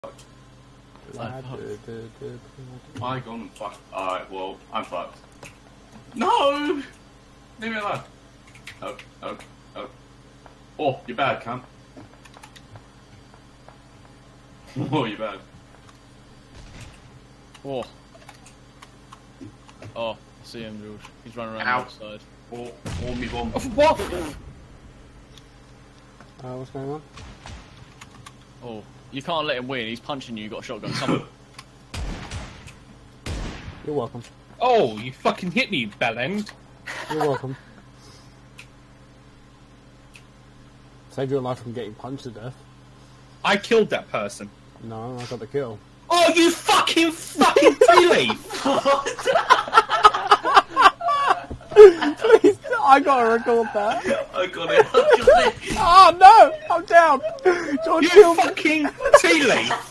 I gone and fucked. Alright, well, I'm fucked. No! Leave me alone. Oh. Oh, you're bad, cunt. Oh, you're bad. Oh. Oh, I see him, George. He's running around the outside. Oh, me bomb. What? What's going on? Oh, you can't let him win. He's punching you. You got a shotgun. Someone. You're welcome. Oh, you fucking hit me, bellend. You're welcome. Saved your life from getting punched to death. I killed that person. No, I got the kill. Oh, you fucking Tealeaf! Please, I gotta record that. I got it. Oh no, I'm down. George You killed me. fucking Tealeaf!